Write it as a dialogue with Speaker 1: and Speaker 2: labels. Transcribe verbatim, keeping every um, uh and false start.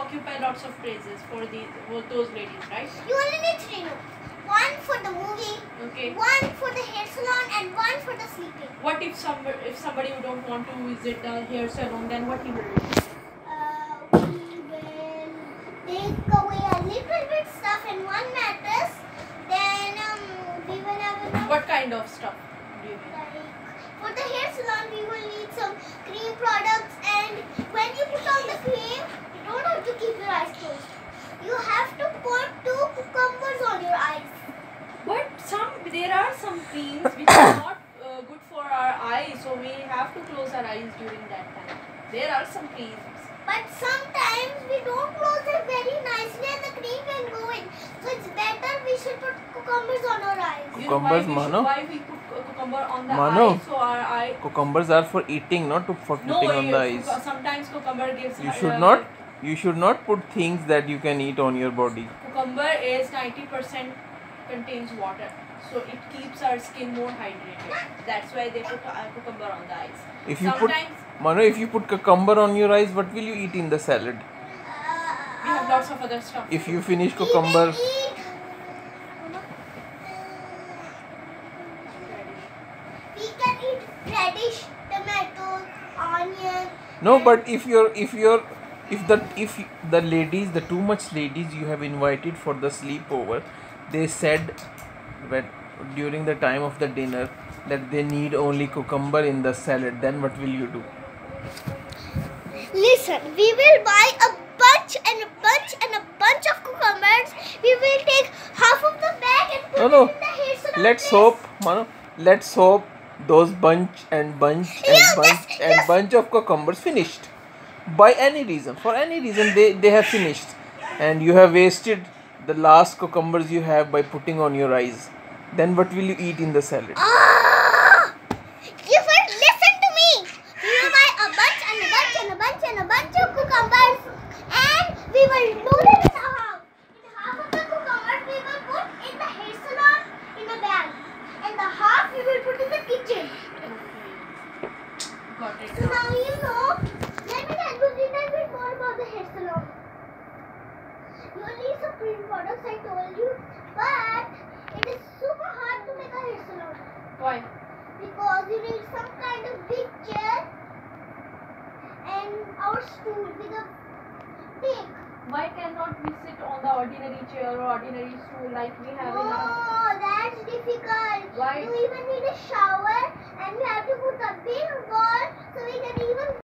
Speaker 1: occupy lots of places for the for those ladies, right?
Speaker 2: You only need three rooms. One for the movie,
Speaker 1: Okay.
Speaker 2: one for the hair salon, and one for the sleeping.
Speaker 1: What if somebody if somebody who don't want to visit the hair salon, then what he will do?
Speaker 2: Uh, we will take away a little bit stuff in one mattress. Then um, we will have enough.
Speaker 1: What kind of stuff do you mean?
Speaker 2: Like for the hair salon, we will need some cream products, and when you put on the cream, you don't have to keep your eyes closed. You have to put two cucumbers on your eyes.
Speaker 1: But some there are some creams which are not uh, good for our eyes, so we have to close our eyes during that time. There are some creams.
Speaker 2: But sometimes we don't close it very nicely and the cream can go in. So it's better we should put cucumbers on our eyes.
Speaker 1: You know why
Speaker 3: Cucumbers,
Speaker 1: we,
Speaker 3: Mano?
Speaker 1: should, why we put cu- cucumber on the
Speaker 3: Mano?
Speaker 1: eye, so our eye.
Speaker 3: Cucumbers are for eating, not to, for
Speaker 1: No,
Speaker 3: putting on
Speaker 1: you-
Speaker 3: the eyes.
Speaker 1: cuc- sometimes cucumber gives.
Speaker 3: You
Speaker 1: uh,
Speaker 3: should not. You should not put things that you can eat on your body.
Speaker 1: Cucumber is ninety percent contains water, so it keeps our skin more hydrated. That's why they put uh, cucumber on the eyes.
Speaker 3: If you put,
Speaker 1: Sometimes
Speaker 3: Mano, if you put cucumber on your eyes, what will you eat in the salad?
Speaker 1: we have lots of other stuff.
Speaker 3: If you finish
Speaker 2: We
Speaker 3: cucumber,
Speaker 2: can eat. We can eat radish, tomatoes, onion.
Speaker 3: no. But if you're, if you're, if the if the ladies, the too much ladies you have invited for the sleepover, they said that during the time of the dinner that they need only cucumber in the salad, then what will you do?
Speaker 2: Listen, we will buy a bunch and a bunch and a bunch of cucumbers. We will take half of the bag and put
Speaker 3: No, no.
Speaker 2: it in the hair salon.
Speaker 3: Let's
Speaker 2: place.
Speaker 3: hope, Mano, let's hope those bunch and bunch and
Speaker 2: Yeah,
Speaker 3: bunch
Speaker 2: yes,
Speaker 3: and
Speaker 2: yes.
Speaker 3: bunch of cucumbers finished. By any reason, for any reason, they, they have finished. And you have wasted the last cucumbers you have by putting on your eyes. Then what will you eat in the salad?
Speaker 2: Ah! You first listen to me. We will buy a bunch and a bunch and a bunch and a bunch of cucumbers, and we will load it in a half. In half of the cucumbers we will put in the hair salon in a bag, and the half we will put in the kitchen.
Speaker 1: Got it.
Speaker 2: So now you know. Let me tell you a little bit more about the hair salon. You will need some cream products, I told you, but it is super hard to make a hair salon.
Speaker 1: Why?
Speaker 2: Because you need some kind of big chair and our stool with a big.
Speaker 1: Why cannot we sit on the ordinary chair or ordinary stool like we have in our...
Speaker 2: Oh, that's difficult.
Speaker 1: Why?
Speaker 2: You even need a shower and you have to put a